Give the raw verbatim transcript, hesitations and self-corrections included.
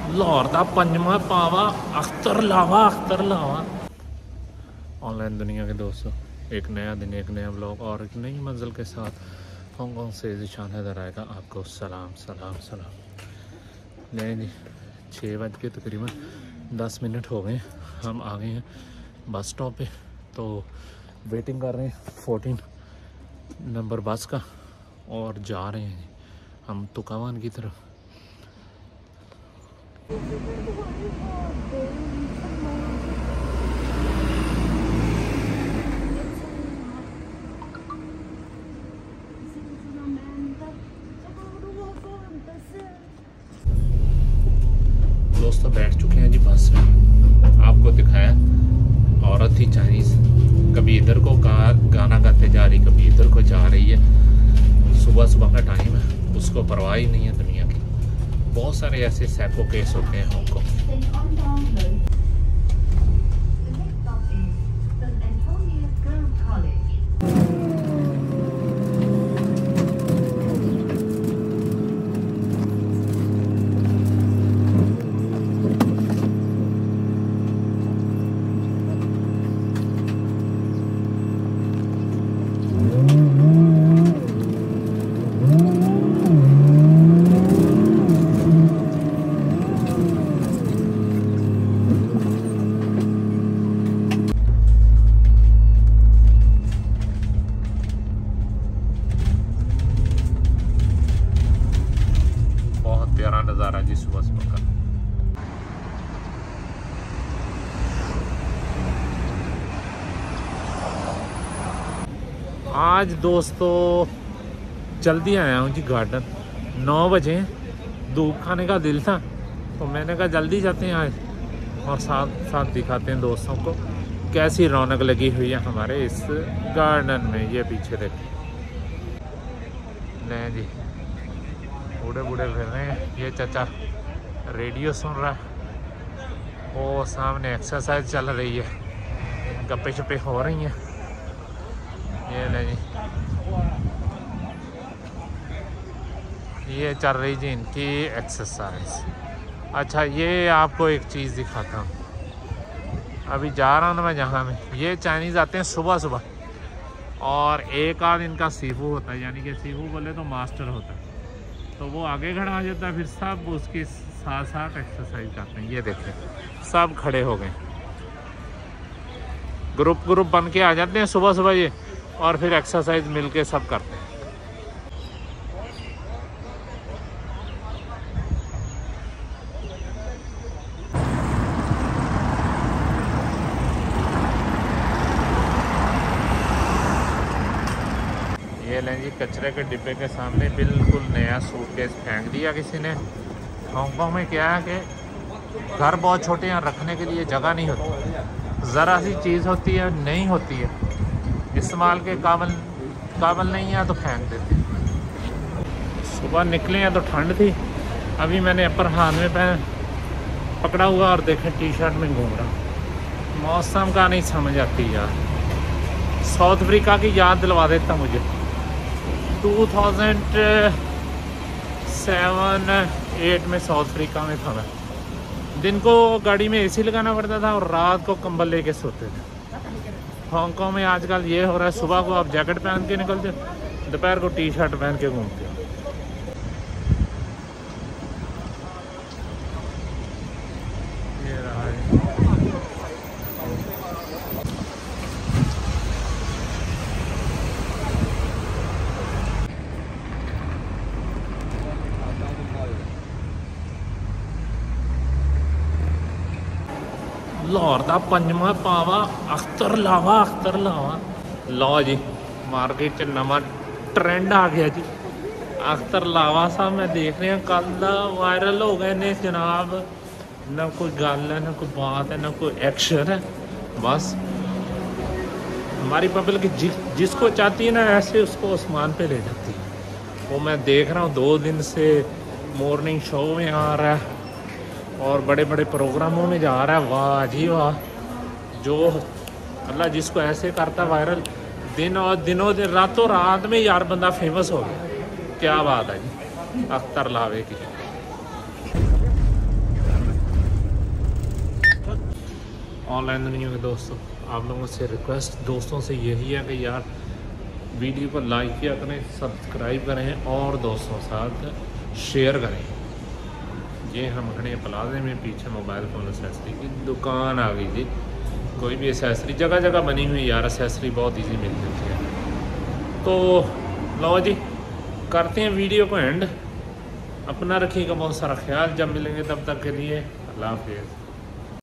लाहौर दा पंजवा पावा अख्तर लावा अख्तर लावा। ऑनलाइन दुनिया के दोस्तों, एक नया दिन, एक नया ब्लॉग और एक नई मंजिल के साथ हांगकांग से ज़ीशान हैदर आएगा आपको सलाम सलाम सलाम। नहीं जी, छः बज के तकरीबन दस मिनट हो गए, हम आ गए हैं बस स्टॉप पे। तो वेटिंग कर रहे हैं फोर्टीन नंबर बस का और जा रहे हैं हम तुकावान की तरफ। दोस्तों बैठ चुके हैं जी बस में। आपको दिखाया औरत थी चाइनीज़, कभी इधर को गा, गाना गाते जा रही, कभी इधर को जा रही है। सुबह सुबह का टाइम है, उसको परवाह ही नहीं है दुनिया की। बहुत सारे ऐसे सैकड़ों केस होते हैं हांगकांग में। प्यारा नज़ारा जी सुबह सुबह का। आज दोस्तों जल्दी आया हूँ जी गार्डन। नौ बजे धूप खाने का दिल था तो मैंने कहा जल्दी जाते हैं आज और साथ साथ दिखाते हैं दोस्तों को कैसी रौनक लगी हुई है हमारे इस गार्डन में। ये पीछे देखिए, नहीं जी बूढ़े बूढ़े फिर रहे हैं। ये चाचा रेडियो सुन रहा है, वो सामने एक्सरसाइज चल रही है, गप्पे शप्पे हो रही हैं। ये नहीं, ये चल रही जी इनकी एक्सरसाइज। अच्छा, ये आपको एक चीज़ दिखाता हूँ। अभी जा रहा हूँ ना मैं जहाँ में, ये चाइनीज़ आते हैं सुबह सुबह और एक आध इनका सीफू होता है, यानी कि सीफू बोले तो मास्टर होता है। तो वो आगे खड़ा आ जाता है, फिर सब उसके साथ साथ एक्सरसाइज करते हैं। ये देखें सब खड़े हो गए, ग्रुप ग्रुप बन के आ जाते हैं सुबह सुबह ये, और फिर एक्सरसाइज मिलके सब करते हैं। ये लें जी, कचरे के डिब्बे के सामने बिल्कुल नया सूटकेस फेंक दिया किसी ने। हांगकांग में क्या है कि घर बहुत छोटे हैं, रखने के लिए जगह नहीं होती, ज़रा सी चीज़ होती है नहीं होती है, इस्तेमाल के काबिल काबिल नहीं है तो फेंक देते हैं। सुबह निकले हैं तो ठंड थी, अभी मैंने अपर हाथ में पहन पकड़ा हुआ और देखें टी शर्ट में घूम रहा। मौसम का नहीं समझ आती यार। साउथ अफ्रीका की याद दिलवा देता मुझे। टू थाउजेंड सेवन एट में साउथ अफ्रीका में था मैं। दिन को गाड़ी में एसी लगाना पड़ता था और रात को कंबल लेके सोते थे। हांगकांग में आजकल ये हो रहा है, सुबह को आप जैकेट पहन के निकलते, दोपहर को टी शर्ट पहन के घूमते हो। ये रहा है। लाहौर दा पंजवा पावा अख्तर लावा अख्तर लावा। लो जी, मार्केट च नवा ट्रेंड आ गया जी, अख्तर लावा साहब। मैं देख रहा कल दा वायरल हो गए ने जनाब। ना कोई गल है, ना कोई बात है, ना कोई एक्शन है। बस हमारी पब्लिक जि, जिसको चाहती है ना ऐसे उसको आसमान पे ले जाती है। वो मैं देख रहा हूँ दो दिन से मॉर्निंग शो में आ रहा है और बड़े बड़े प्रोग्रामों में जा रहा है। वाह जी वाह, जो अल्लाह जिसको ऐसे करता वायरल, दिन और दिनों दिन रातों रात में यार बंदा फेमस हो गया। क्या बात है जी अख्तर लावे की। ऑनलाइन दुनिया के दोस्तों, आप लोगों से रिक्वेस्ट दोस्तों से यही है कि यार वीडियो को लाइक किया करें, सब्सक्राइब करें और दोस्तों के साथ शेयर करें। ये हम खड़े प्लाजे में, पीछे मोबाइल फ़ोन एसेसरी की दुकान आ गई थी। कोई भी एसेसरी जगह जगह बनी हुई यार, एसेसरी बहुत इजी मिल जाती है। तो लो जी, करते हैं वीडियो को एंड। अपना रखिएगा बहुत सारा ख्याल, जब मिलेंगे तब तक के लिए अल्लाह हाफिज़।